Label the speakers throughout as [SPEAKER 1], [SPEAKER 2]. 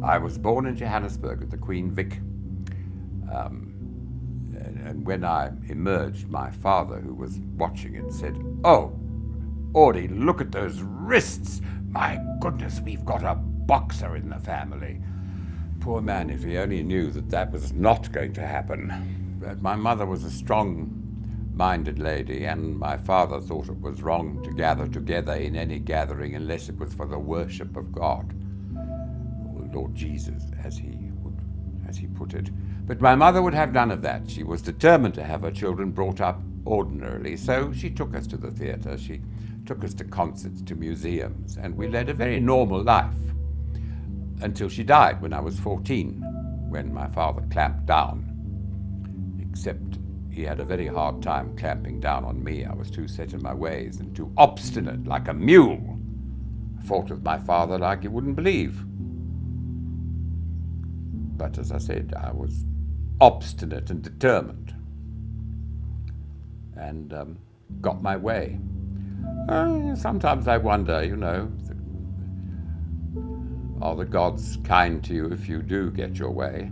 [SPEAKER 1] I was born in Johannesburg at the Queen Vic. And when I emerged, my father, who was watching it, said, "Oh, Audie, look at those wrists. My goodness, we've got a boxer in the family." Poor man, if he only knew that that was not going to happen. But my mother was a strong-minded lady, and my father thought it was wrong to gather together in any gathering unless it was for the worship of God, or Lord Jesus, as he put it. But my mother would have none of that. She was determined to have her children brought up ordinarily, so she took us to the theatre, she took us to concerts, to museums, and we led a very normal life until she died when I was 14, when my father clamped down. Except he had a very hard time clamping down on me. I was too set in my ways and too obstinate, like a mule. I fought with my father like you wouldn't believe. But as I said, I was obstinate and determined, and got my way. Sometimes I wonder, are the gods kind to you if you do get your way?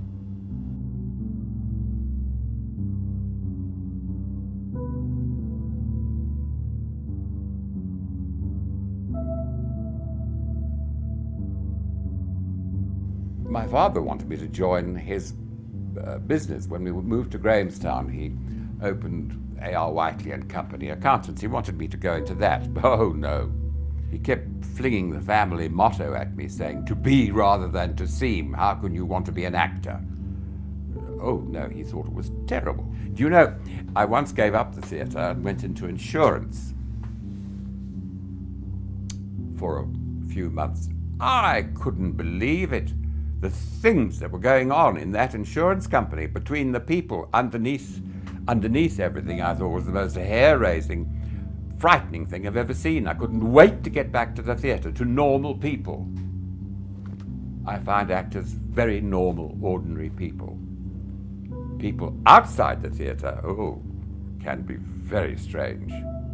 [SPEAKER 1] My father wanted me to join his business. When we moved to Grahamstown, he opened A.R. Whiteley and Company Accountants. He wanted me to go into that. Oh, no. He kept flinging the family motto at me, saying, "To be rather than to seem. How can you want to be an actor?" Oh, no, he thought it was terrible. Do you know, I once gave up the theatre and went into insurance for a few months. I couldn't believe it. The things that were going on in that insurance company between the people underneath everything, I thought was the most hair-raising, frightening thing I've ever seen. I couldn't wait to get back to the theatre, to normal people. I find actors very normal, ordinary people. People outside the theatre, can be very strange.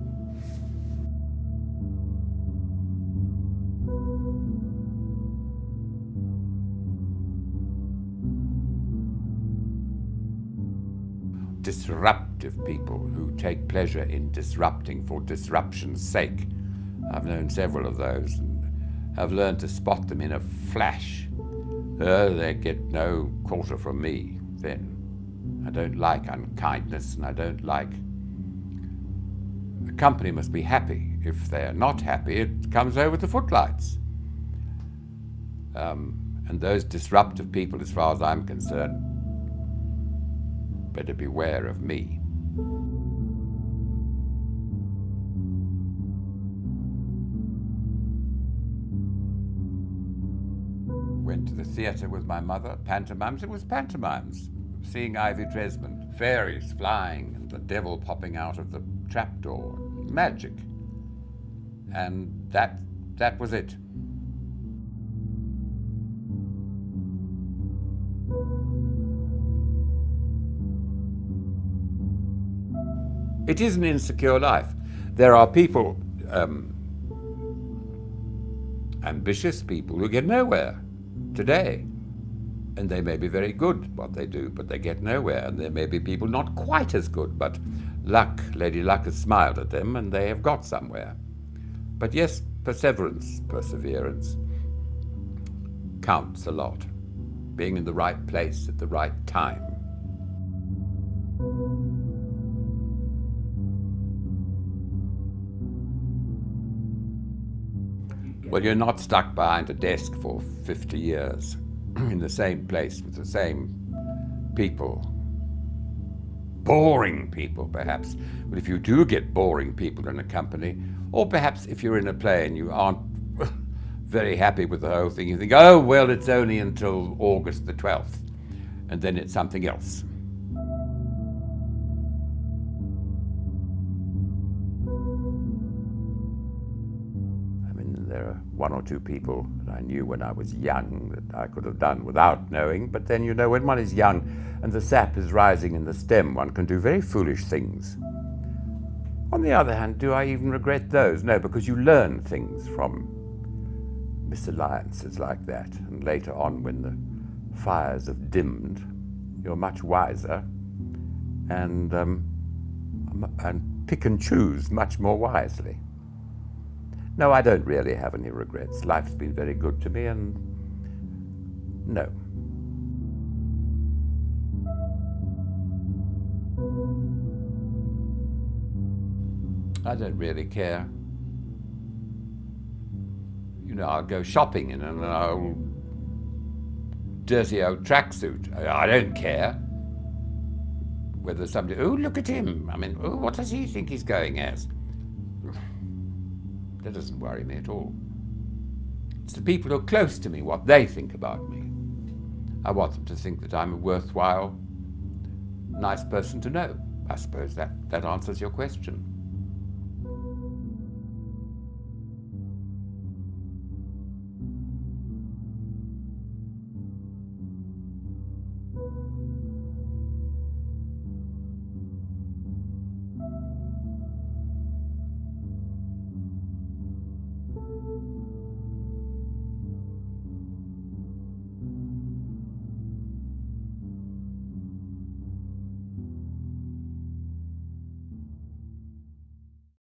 [SPEAKER 1] Disruptive people who take pleasure in disrupting for disruption's sake. I've known several of those and have learned to spot them in a flash. They get no quarter from me then. I don't like unkindness, and I don't like... The company must be happy. If they're not happy, it comes over the footlights. And those disruptive people, as far as I'm concerned, better beware of me. Went to the theatre with my mother, pantomimes. It was pantomimes. Seeing Ivy Dresmond, fairies flying and the devil popping out of the trapdoor. Magic. And that was it. It is an insecure life. There are people, ambitious people, who get nowhere today. And they may be very good at what they do, but they get nowhere. And there may be people not quite as good, but Lady Luck has smiled at them and they have got somewhere. But yes, perseverance counts a lot. Being in the right place at the right time. Well, you're not stuck behind a desk for 50 years in the same place with the same people. Boring people, perhaps. But if you do get boring people in a company, or perhaps if you're in a play and you aren't very happy with the whole thing, you think, oh, well, it's only until August the 12th, and then it's something else. There are one or two people that I knew when I was young that I could have done without knowing, but then, when one is young and the sap is rising in the stem, one can do very foolish things. On the other hand, do I even regret those? No, because you learn things from misalliances like that, and later on when the fires have dimmed, you're much wiser and pick and choose much more wisely. No, I don't really have any regrets. Life's been very good to me, and no. I don't really care. You know, I'll go shopping in an old, dirty old tracksuit. I don't care whether somebody, oh, look at him. I mean, oh, what does he think he's going as? That doesn't worry me at all. It's the people who are close to me, what they think about me. I want them to think that I'm a worthwhile, nice person to know. I suppose that answers your question.